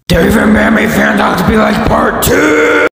Dave and Bambi fan talk to be like part 2.